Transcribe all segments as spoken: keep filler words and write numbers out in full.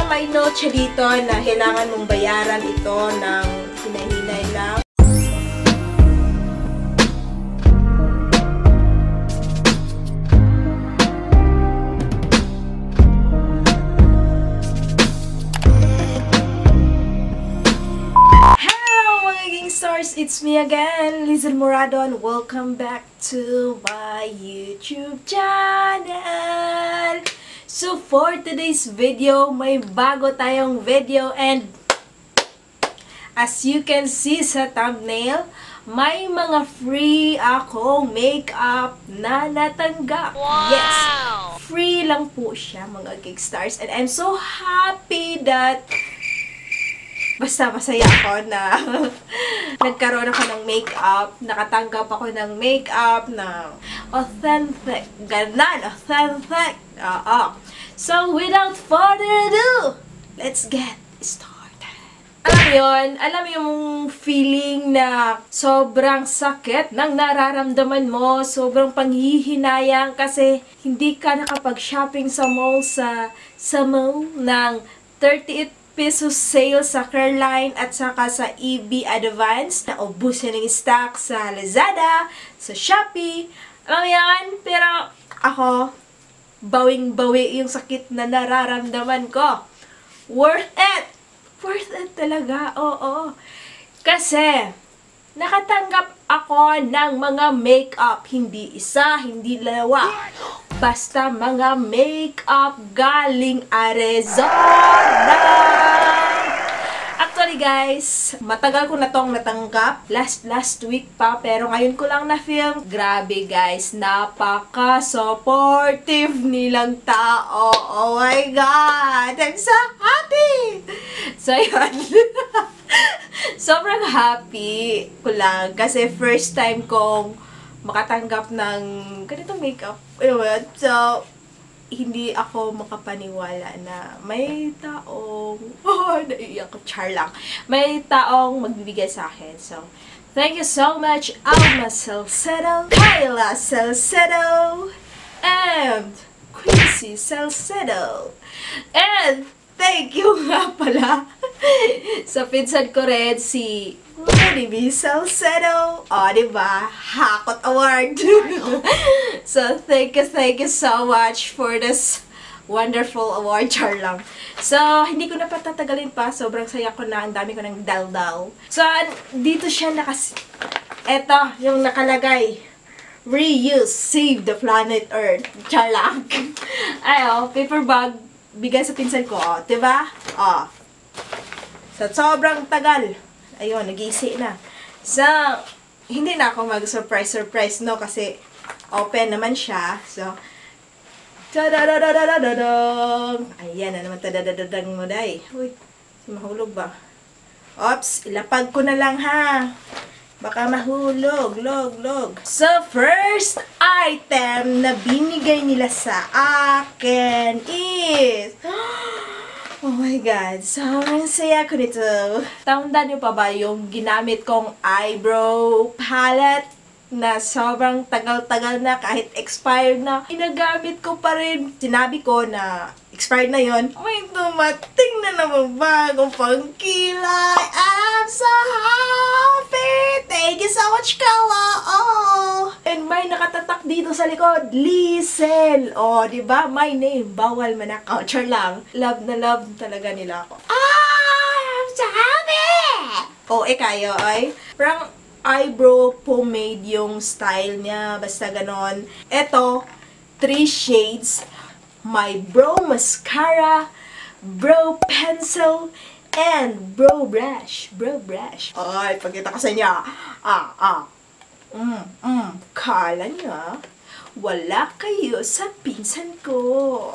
may note siya dito na kailangan mong bayaran ito ng hinahinay lang. Stars, it's me again, Lizel Morado, and welcome back to my YouTube channel. So for today's video, may bago tayong video, and as you can see sa thumbnail, may mga free akong makeup na natanggap. Wow! Yes, free lang po siya mga Geekstars, and I'm so happy that basta masaya ako na nagkaroon ako ng makeup, nakatanggap ako ng makeup na authentic, ganan, authentic. Oo. So, without further ado, let's get started. Alam yun, alam yung feeling na sobrang sakit ng nararamdaman mo, sobrang panghihinayang kasi hindi ka nakapag-shopping sa mall sa, sa mall ng thirty-eight pesos sale sa Careline at saka sa E B Advance. Naubos na ng stock sa Lazada, sa Shopee. Alam mo yan? Pero ako, bawing-bawi yung sakit na nararamdaman ko. Worth it! Worth it talaga, oo. Kasi, nakatanggap ako ng mga makeup. Hindi isa, hindi dalawa. Basta mga makeup galing Arizona! Actually guys, matagal ko na tong natanggap. Last last week pa, pero ngayon ko lang na-film. Grabe guys, napaka-supportive nilang tao. Oh my God! I'm so happy! So yun. Sobrang happy ko lang kasi first time kong makatanggap ng ganitong makeup. So, hindi ako makapaniwala na may taong, oh, naiiyak ko, char lang. May taong magbibigay sa akin. So, thank you so much, Alma Salcedo, Kyla Salcedo, and Quincy Salcedo. And, thank you nga pala sa pinsan ko rin, si Lady Salcedo. O, diba? Hakot Award. So, thank you, thank you so much for this wonderful award. Char lang. So, hindi ko na patatagalin pa. Sobrang saya ko na. Ang dami ko ng dal-dal. So, dito siya nakas... Eto, yung nakalagay. Reuse, save the planet Earth. Char lang. Ayo, paper bag. Bigay sa pinsan ko. O, diba? O. So, sobrang tagal. Ayun, nag-iisi na. So, hindi na ako mag-surprise-surprise, no? Kasi, open naman siya. So, ta-da-da-da-da-da-dang! Ayan na naman, ta-da-da-da-dang mo, day. Uy, mahulog ba? Oops, ilapag ko na lang, ha? Baka mahulog, log, log. So, first item na binigay nila sa akin is... Oh my God, sobrang saya ko nito. Tandaan niyo pa ba yung ginamit kong eyebrow palette na sobrang tagal-tagal na kahit expired na? Ginagamit ko pa rin. Sinabi ko na expired na yon. May dumating na naman bagong pangkilay. I'm so happy! Thank you so much, Kala! Oh! And may nakatatak dito sa likod, Lizel. Oh, di ba? My name, bawal manakaw. Char lang. Love na love talaga nila ako. Ah! I'm so happy! Oh, eh kayo, ay. Parang eyebrow pomade yung style niya. Basta ganon. Eto, three shades. My brow mascara, brow pencil, and brow brush. Brow brush. Ay, pagkita ko sa inyo. Ah, ah. Mm, mm. Kala niya, wala kayo sa pinsan ko.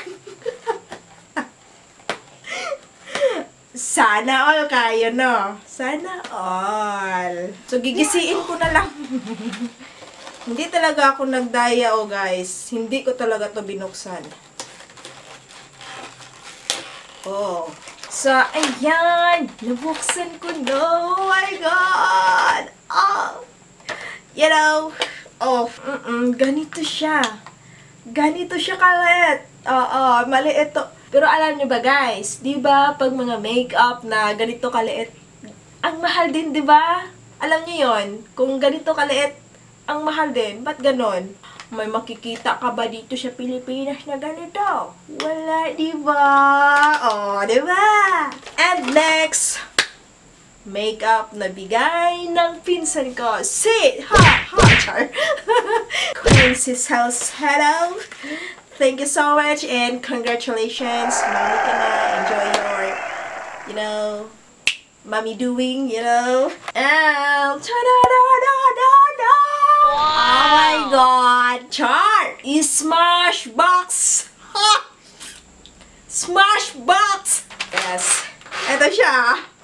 Sana all kayo, no? Sana all. So, gigisiin ko na lang. Hindi talaga ako nagdaya, oh guys. Hindi ko talaga to binuksan. Oh. So, ayan. Nabuksan ko na. Oh my God. Oh. You know. Oh. Mm-mm. Ganito siya. Ganito siya kalit. Oo. Maliit to. Pero alam nyo ba guys, di ba pag mga makeup na ganito kaliit, ang mahal din, di ba? Alam nyo yon, kung ganito kaliit, ang mahal din. Ba't ganon? May makikita ka ba dito sa Pilipinas na ganito? Wala, di ba? Oh, di ba? And next, makeup na bigay ng pinsan ko. Si, ha, ha, char. Quincy Salcedo. Thank you so much and congratulations. Mami ka na. Enjoy your, you know, mommy doing, you know. And, ta-da-da-da-da-da! Oh my God! Char! Smashbox! Ha! Smashbox! Yes. Ito siya.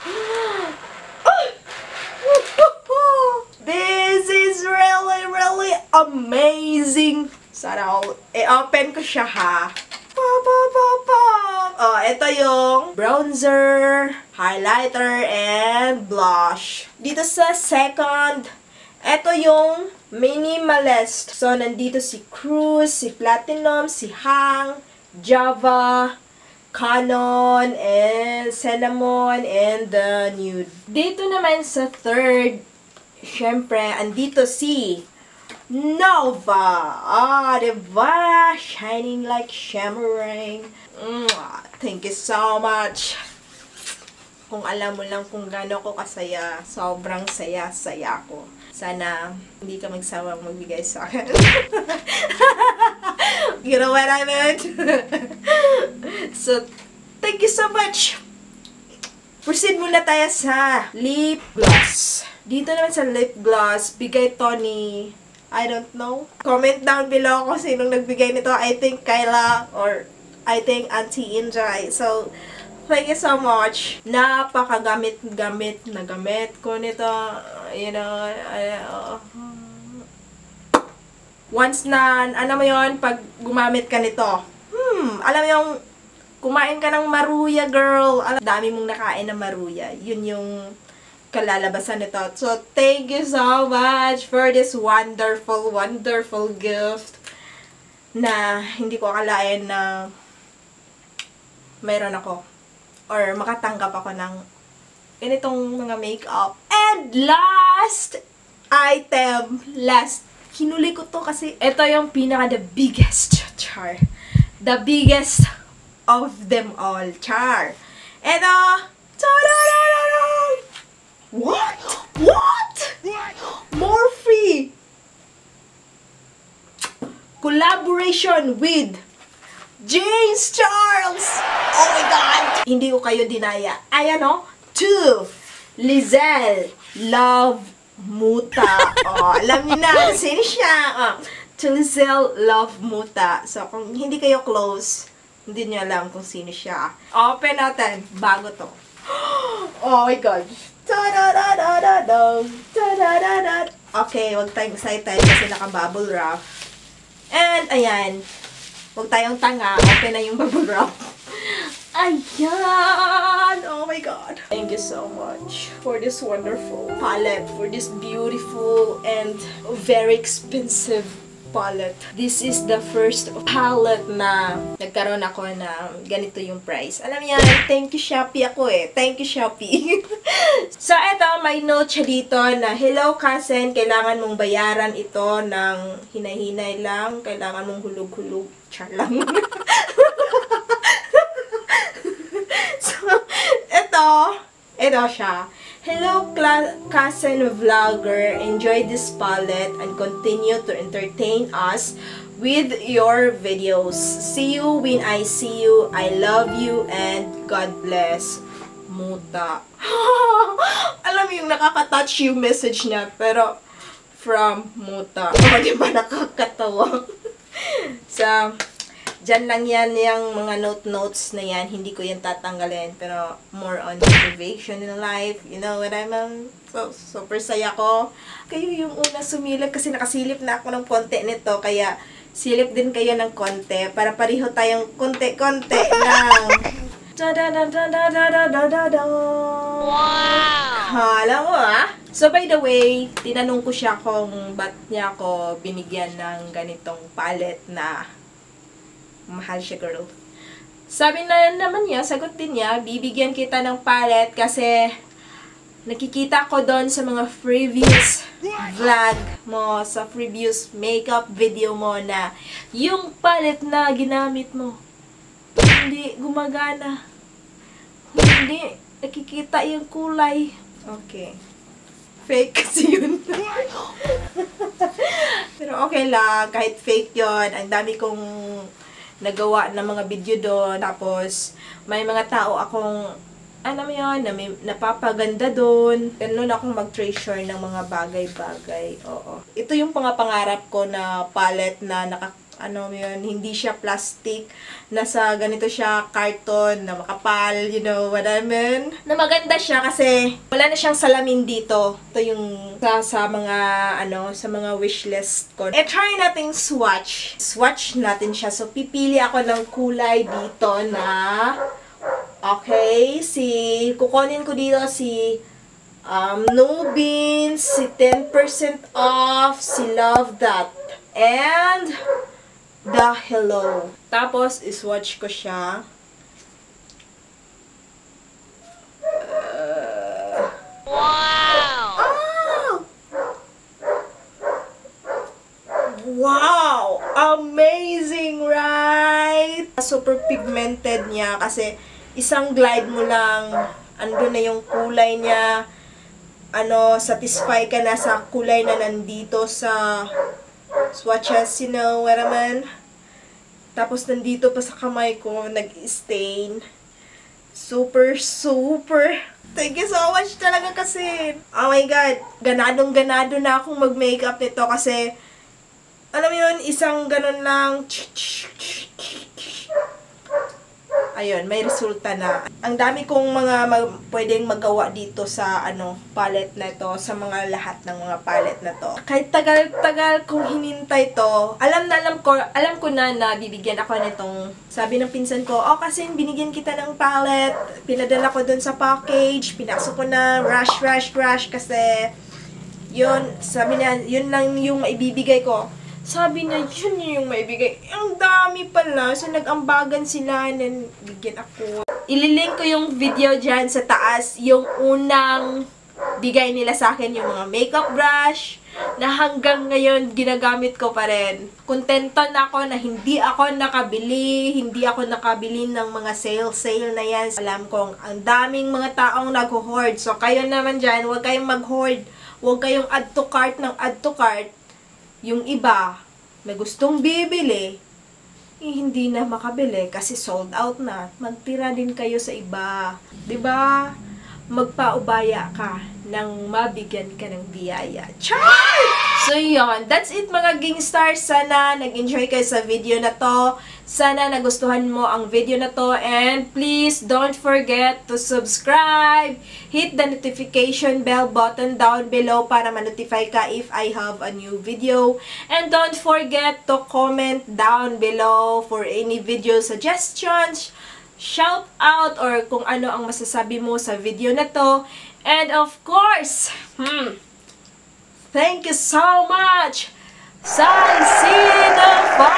This is really, really amazing. Sana all, i-open ko siya ha. Pop, pop, pop, pop. Oh, ito yung bronzer, highlighter, and blush. Dito sa second, ito yung minimalist. So, nandito si Cruz, si Platinum, si Hang, Java, Canon, and Cinnamon, and the Nude. Dito naman sa third, syempre, andito si Nova. Ah, diba? Shining like shimmering. Mwah. Thank you so much. Kung alam mo lang kung gaano ko kasaya, sobrang saya-saya ko. Sana hindi ka magsawang magbigay sa akin. You know what I meant? So, thank you so much. Proceed muna tayo sa lip gloss. Dito naman sa lip gloss, bigay to ni, I don't know. Comment down below kung sinong nagbigay nito. I think Kyla or I think Auntie Injay. So, thank you so much. Napakagamit-gamit na gamit ko nito. You know, uh, once na, ano mo yun, pag gumamit ka nito, hmm, alam mo yung, kumain ka ng maruya, girl. Alam, dami mong nakain ng maruya. Yun yung kalalabasan nito. So, thank you so much for this wonderful, wonderful gift na hindi ko akalain na mayroon ako. Or makatanggap ako ng ganitong mga makeup. And last item, last, hinuli ko to kasi ito yung pinaka the biggest, char. The biggest of them all, char. Ito, ta-da-da-da-da! What? What? Morphe! Collaboration with James Charles! Oh my God! Hindi ko kayo dinaya. Ayan o. Two. Lizelle Love Muta. Oh, alam niyo na. Sino siya? Oh. To Lizelle Love Muta. So, kung hindi kayo close, hindi niyo alam kung sino siya. Open natin. Bago to. Oh my God. Ta-da-da-da-da-da. Ta-da-da-da. Okay, wag tayong excited kasi naka-bubble wrap. And, ayan. Huwag tayong tanga. Okay na yung bubble wrap. Ayan! Oh my God. Thank you so much for this wonderful palette. For this beautiful and very expensive palette. This is the first palette na nagkaroon ako na ganito yung price. Alam niya, thank you Shopee ako eh. Thank you Shopee. So, eto, may note siya dito na, hello cousin, kailangan mong bayaran ito ng hinay-hinay lang. Kailangan mong hulog-hulog. Char lang. So, eto, eto siya. Hello, cousin vlogger. Enjoy this palette and continue to entertain us with your videos. See you when I see you. I love you and God bless. Muta. Alam mo yung nakaka-touch yung message niya, pero from Muta. O, oh, di ba nakakatawa? So, dyan lang yan, yung mga note-notes na yan, hindi ko yan tatanggalin, pero more on motivation in life, you know what I mean? So, super saya ko. Kayo yung una sumilip kasi nakasilip na ako ng konti nito, kaya silip din kayo ng konti, para pareho tayong konti-konti lang. Da-da-da-da-da-da-da-da-da. Wow! Hala mo ah! So, by the way, tinanong ko siya kung ba't niya ako binigyan ng ganitong palette na mahal siya, girl. Sabi na naman niya, sagot din niya, bibigyan kita ng palette kasi nakikita ko doon sa mga previous vlog mo, sa previous makeup video mo na yung palette na ginamit mo, hindi gumagana. Hindi nakikita yung kulay. Okay. Fake kasi yun. Pero okay lang, kahit fake yun. Ang dami kong nagawa ng mga video doon. Tapos, may mga tao akong, ano mo yun, na may, napapaganda doon. Ganun akong mag-treasure ng mga bagay-bagay. Oo. Ito yung pangapangarap ko na palette na naka, ano yun, hindi siya plastic. Nasa ganito siya, carton, na makapal, you know what I mean? Na maganda siya kasi wala na siyang salamin dito. Ito yung sa, sa mga, ano, sa mga wishlist ko. E try nating swatch. Swatch natin siya. So, pipili ako ng kulay dito na, okay, si, kukunin ko dito si, um, No Beans, si ten percent off, si Love That, and The Hello. Tapos, iswatch ko siya. Uh, wow! Oh! Wow! Amazing, right? Super pigmented niya kasi isang glide mo lang, andun na yung kulay niya. Ano, satisfy ka na sa kulay na nandito sa swatches, you know what I mean? Tapos, nandito pa sa kamay ko, nag-stain. Super, super. Thank you so much talaga kasi. Oh my God. Ganadong-ganado na akong mag-makeup nito kasi, alam mo yun, isang ganun lang. Ayun, may resulta na. Ang dami kong mga mag, pwedeng magawa dito sa ano palette na to, sa mga lahat ng mga palette na to. Kahit tagal-tagal kong hinintay to, alam na alam ko, alam ko na na bibigyan ako nitong, sabi ng pinsan ko, oh kasi binigyan kita ng palette, pinadala ko dun sa package, pinasok ko na, rush, rush, rush, kasi yun, sabi niya, yun lang yung maibibigay ko. Sabi na, yun yung maibigay. Ang dami pala. So, nag-ambagan sila na bigyan ako. Ililink ko yung video dyan sa taas. Yung unang bigay nila sa akin, yung mga makeup brush, na hanggang ngayon ginagamit ko pa rin. Kontento na ako na hindi ako nakabili, hindi ako nakabili ng mga sale-sale na yan. Alam kong ang daming mga taong nag-hoard. So, kayo naman dyan, huwag kayong mag-hoard. Huwag kayong add to cart ng add to cart. Yung iba, may gustong bibili, eh, hindi na makabili kasi sold out na. Magtira din kayo sa iba. 'Di ba? Magpaubaya ka nang mabigyan ka ng biyaya. Char! So, yun. That's it, mga Gingstars. Sana nag-enjoy kayo sa video na to. Sana nagustuhan mo ang video na to. And please, don't forget to subscribe. Hit the notification bell button down below para ma-notify ka if I have a new video. And don't forget to comment down below for any video suggestions, shout out, or kung ano ang masasabi mo sa video na to. And of course, hmm, thank you so much sa Sino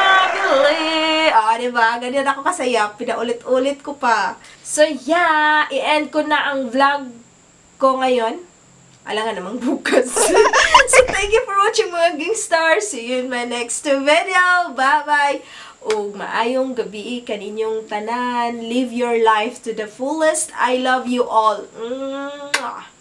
Family! O, diba? Ganyan ako kasaya. Pinaulit-ulit ko pa. So, yeah. I-end ko na ang vlog ko ngayon. Alam nga namang bukas. So, thank you for watching, mga Gingstars. See you in my next video. Bye-bye! O, maayong gabi kaninyong tanan. Live your life to the fullest. I love you all. Mwah!